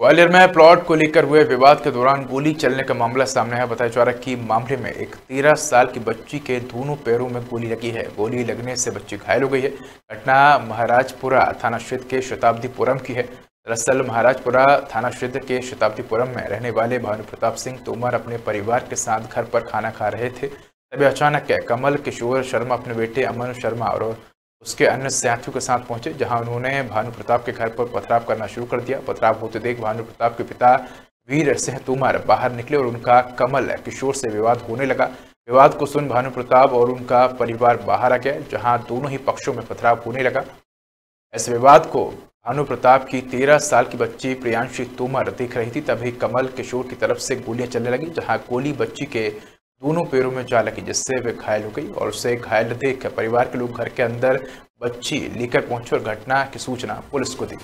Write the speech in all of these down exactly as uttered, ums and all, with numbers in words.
ग्वालियर में प्लॉट को लेकर हुए विवाद के दौरान गोली चलने का मामला सामने आया। बताया जा रहा है कि मामले में एक तेरह साल की बच्ची के दोनों पैरों में गोली लगी है। गोली लगने से बच्ची घायल हो गई है। घटना महाराजपुरा थाना क्षेत्र के शताब्दीपुरम की है। दरअसल महाराजपुरा थाना क्षेत्र के शताब्दीपुरम में रहने वाले भानु प्रताप सिंह तोमर अपने परिवार के साथ घर पर खाना खा रहे थे। तभी अचानक कमल किशोर शर्मा अपने बेटे अमन शर्मा और उसके अन्य साथियों के साथ पहुंचे, जहां उन्होंने भानु प्रताप के घर पर पथराव करना शुरू कर दिया। पथराव होते देख भानु प्रताप के पिता वीर सिंह तोमर बाहर निकले और उनका कमल किशोर से विवाद होने लगा। विवाद को सुन भानु प्रताप और उनका परिवार बाहर आ गया, जहां दोनों ही पक्षों में पथराव होने लगा। इस विवाद को भानु प्रताप की तेरह साल की बच्ची प्रियांशी तोमर देख रही थी। तभी कमल किशोर की तरफ से गोलियां चलने लगी, जहां गोली बच्ची के दोनों पैरों में जा लगी, जिससे वे घायल हो गई और उसे घायल देख परिवार के लोग घर के अंदर बच्ची लेकर पहुंचे और घटना की सूचना पुलिस को दी।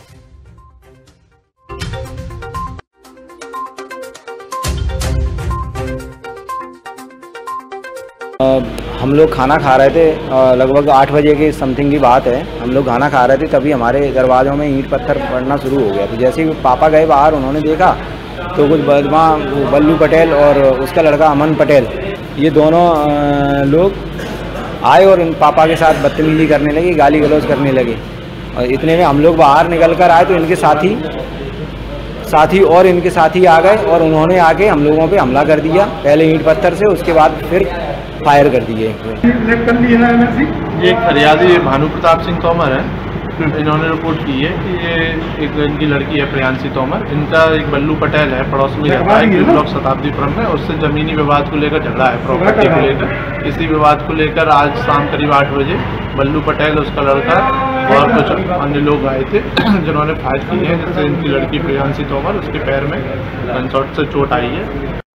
हम लोग खाना खा रहे थे, लगभग आठ बजे की समथिंग की बात है। हम लोग खाना खा रहे थे, तभी हमारे दरवाज़ों में ईंट पत्थर पड़ना शुरू हो गया। तो जैसे ही पापा गए बाहर, उन्होंने देखा तो कुछ बदमा बल्लू पटेल और उसका लड़का अमन पटेल, ये दोनों लोग आए और इन पापा के साथ बदतमीजी करने लगे, गाली गलौज करने लगे। और इतने में हम लोग बाहर निकल कर आए तो इनके साथी साथी और इनके साथी आ गए और उन्होंने आके हम लोगों पे हमला कर दिया, पहले ईंट पत्थर से, उसके बाद फिर फायर कर दिए। ये एक फरियादी भानु प्रताप सिंह तोमर है। इन्होंने रिपोर्ट की है कि ये एक इनकी लड़की है प्रियांशी तोमर, इनका एक बल्लू पटेल है पड़ोस में रहता है ब्लॉक शताब्दीपुरम में, उससे ज़मीनी विवाद को लेकर झगड़ा है, प्रॉपर्टी को लेकर। इसी विवाद को लेकर आज शाम करीब आठ बजे बल्लू पटेल, उसका लड़का और कुछ अन्य लोग आए थे, जिन्होंने फायर की है, जिससे इनकी लड़की प्रियांशी तोमर, उसके पैर में गनशॉट से चोट आई है।